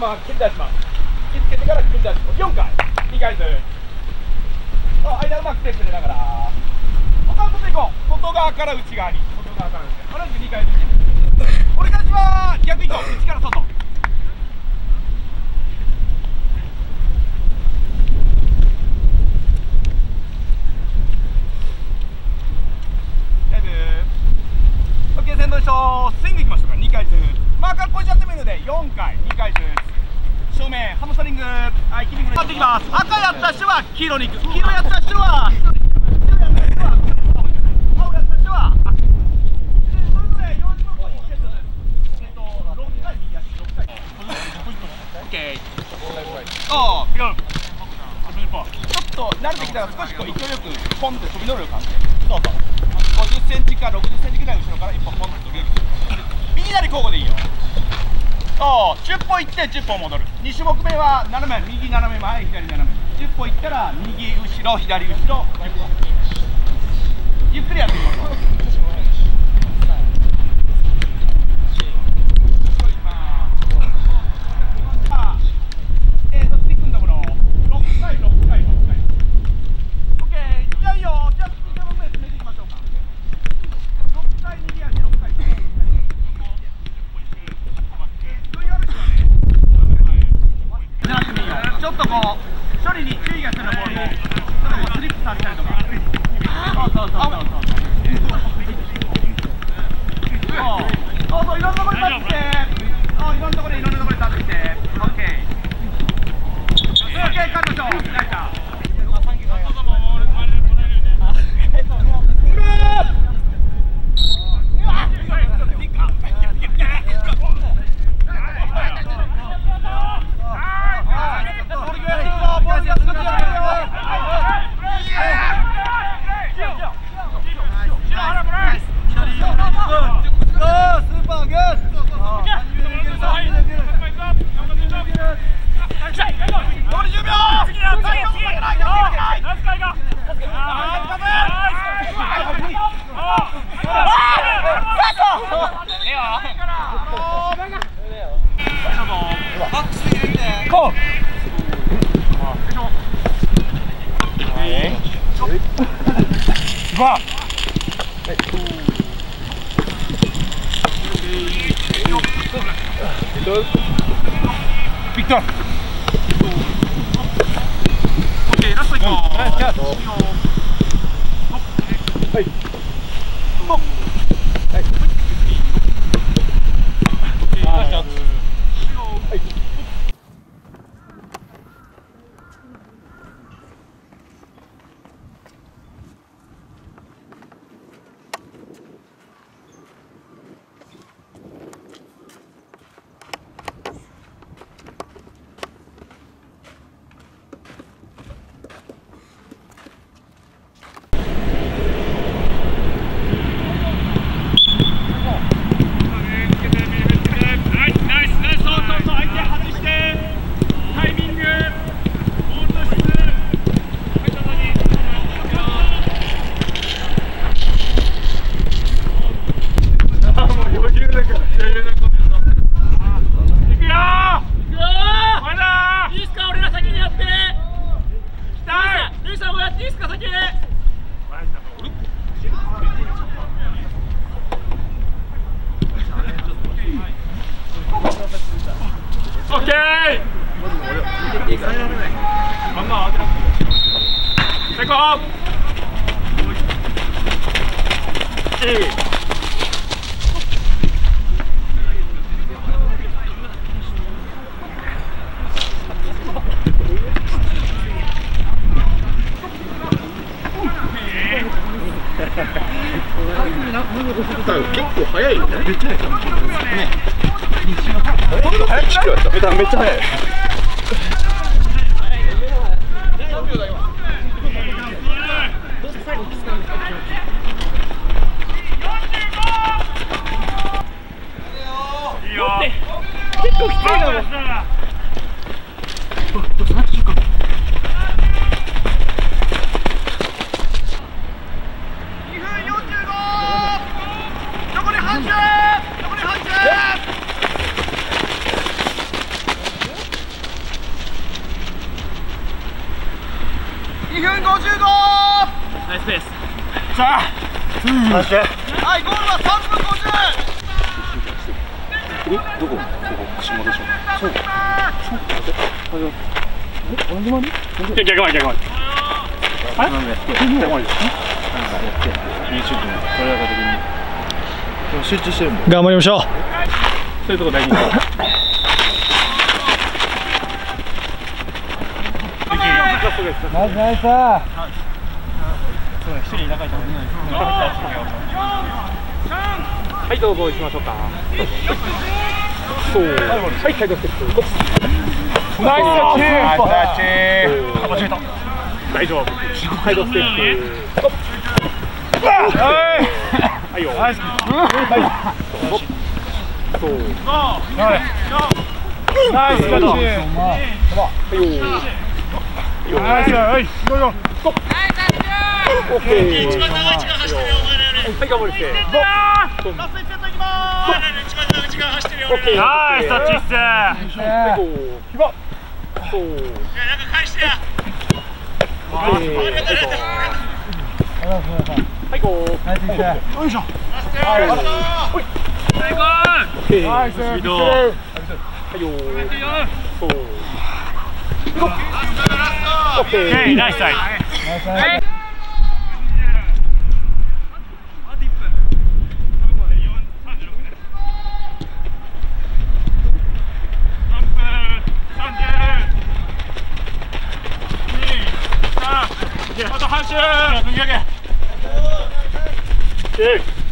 ま蹴り出します。引きつけてから蹴り出します。4回、2回ずつ。間うまく手触れながら。他のこといこう。外側から内側に。外側から内側。同じく2回ずつ。俺たちは逆いこう。内から外。OK、先頭でしょ。スイングいきましょうか。2回ずつ。マーカー越えちゃってもいいので4回、2回ずつ。正面、ハムストリング。はい、キリングで回っていきます。赤やった人は黄色に行く。黄色やった人は白に行く。白やった人は青やった人は赤。で、それぞれ40分1セットです。6回右足、6回。OK。ああ、違う。ちょっと慣れてきたら少しこう勢いよくポンって飛び乗る感じ。そうそう。50センチか60センチぐらい後ろから1本ポンと飛び乗る。右左交互でいいよ。10歩行って10歩戻る。2種目目は斜め右斜め前左斜め。10歩行ったら右後ろ左後ろ10歩。ゆっくりやってみましょう。スティックのところ6回6回6回。 OK、 じゃあいいよ。じゃあ2種目目進めていきましょうか。6回右足6回。ちょっとこう処理に注意が必要なボールもちょっとこうスリップさせたりとか。そういろんなところに立ってきて、いろんなところに立ってきて OK。 OK、カットしよう。ナイス。Victor. OK、ラスト行こう。はい。はい。結構早いよね。めっちゃ早い。めっちゃ早い。結構きついな。 2分55。ナイスペース。さあはい、ゴールは3分50。 どこ？ここ串本でしょ。そう。同じ回り？ 逆回り。あれ？逆回りです。 なんかやって、練習時に取り上げた時に。でも集中してるもん。 頑張りましょう。そういうとこ大事。ナイス。一人仲いいと思う。はい、どうぞ行きましょうか。そう。はい、サイドステップ。ナイスタッチ。大丈夫。サイドステップ。はいよ。ナイス。そう。ナイスタッチ。はいよ。ナイス。はい、行こうよ。オッケー。一番長い時間走ってるよ、お前らより。はい、頑張って。ラスト1セットいきまーす。一番長い時間走ってるよ。オッケー。ナイスタッチっす。はい、こう。そう。いや、なんか返してや。オッケー。はい、こう。ナイス。よいしょ。ラスト。はい。最高。オッケー。ナイス。スピード。はいよ。そう。オッケー。ナイスサイド。あと半周。